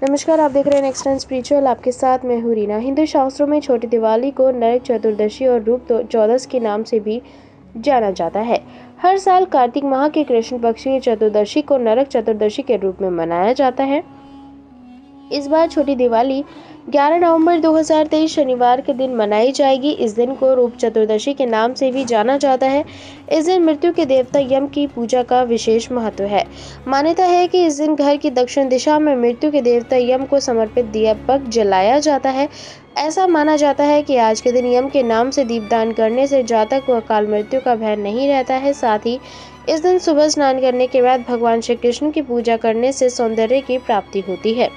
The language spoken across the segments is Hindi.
नमस्कार, आप देख रहे हैं नेक्स्ट टाइम स्पिरिचुअल। आपके साथ मैं हूं रीना। हिंदू शास्त्रों में छोटी दिवाली को नरक चतुर्दशी और रूप चौदस के नाम से भी जाना जाता है। हर साल कार्तिक माह के कृष्ण पक्ष की चतुर्दशी को नरक चतुर्दशी के रूप में मनाया जाता है। इस बार छोटी दिवाली 11 नवंबर 2023 शनिवार के दिन मनाई जाएगी। इस दिन को रूप चतुर्दशी के नाम से भी जाना जाता है। इस दिन मृत्यु के देवता यम की पूजा का विशेष महत्व है। मान्यता है कि इस दिन घर की दक्षिण दिशा में मृत्यु के देवता यम को समर्पित दीपक जलाया जाता है। ऐसा माना जाता है कि आज के दिन यम के नाम से दीपदान करने से जातक को अकाल मृत्यु का भय नहीं रहता है। साथ ही इस दिन सुबह स्नान करने के बाद भगवान श्री कृष्ण की पूजा करने से सौंदर्य की प्राप्ति होती है।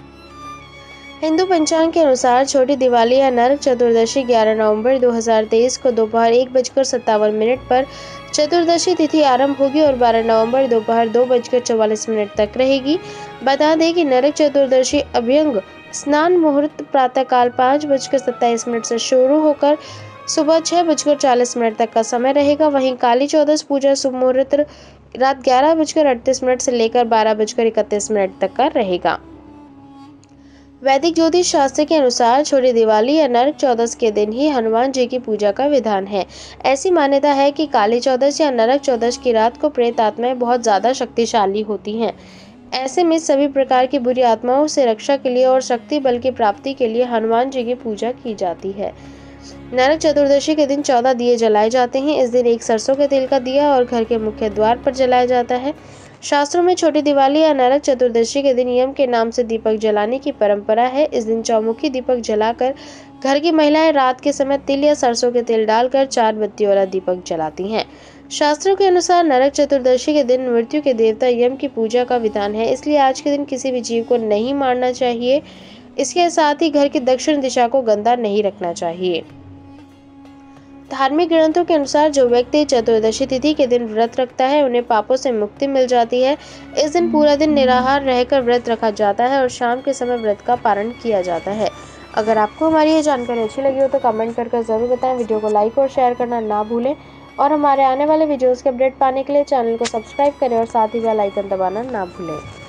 हिंदू पंचांग के अनुसार छोटी दिवाली या नरक चतुर्दशी 11 नवंबर 2023 को दोपहर 1:57 पर चतुर्दशी तिथि आरंभ होगी और 12 नवंबर दोपहर 2:44 तक रहेगी। बता दें कि नरक चतुर्दशी अभ्यंग स्नान मुहूर्त प्रातःकाल 5:27 से शुरू होकर सुबह 6:40 तक का समय रहेगा। वहीं काली चौदस पूजा शुभ मुहूर्त रात 11:38 से लेकर 12:31 तक का रहेगा। वैदिक ज्योतिष शास्त्र के अनुसार छोटी दिवाली या नरक चौदस के दिन ही हनुमान जी की पूजा का विधान है। ऐसी मान्यता है कि काली चौदस या नरक चौदस की रात को प्रेत आत्माएं बहुत ज्यादा शक्तिशाली होती हैं। ऐसे में सभी प्रकार की बुरी आत्माओं से रक्षा के लिए और शक्ति बल की प्राप्ति के लिए हनुमान जी की पूजा की जाती है। नरक चतुर्दशी के दिन 14 दिए जलाए जाते हैं। इस दिन एक सरसों के तेल का दिया और घर के मुख्य द्वार पर जलाया जाता है। शास्त्रों में छोटी दिवाली या नरक चतुर्दशी के दिन यम के नाम से दीपक जलाने की परंपरा है। इस दिन चौमुखी दीपक जलाकर घर की महिलाएं रात के समय तिल या सरसों के तेल डालकर 4 बत्ती वाला दीपक जलाती हैं। शास्त्रों के अनुसार नरक चतुर्दशी के दिन मृत्यु के देवता यम की पूजा का विधान है, इसलिए आज के दिन किसी भी जीव को नहीं मारना चाहिए। इसके साथ ही घर की दक्षिण दिशा को गंदा नहीं रखना चाहिए। धार्मिक ग्रंथों के अनुसार जो व्यक्ति चतुर्दशी तिथि के दिन व्रत रखता है उन्हें पापों से मुक्ति मिल जाती है। इस दिन पूरा दिन निराहार रहकर व्रत रखा जाता है और शाम के समय व्रत का पारण किया जाता है। अगर आपको हमारी ये जानकारी अच्छी लगी हो तो कमेंट करके जरूर बताएं। वीडियो को लाइक और शेयर करना ना भूलें और हमारे आने वाले वीडियोस के अपडेट पाने के लिए चैनल को सब्सक्राइब करें और साथ ही बेल आइकन दबाना ना भूलें।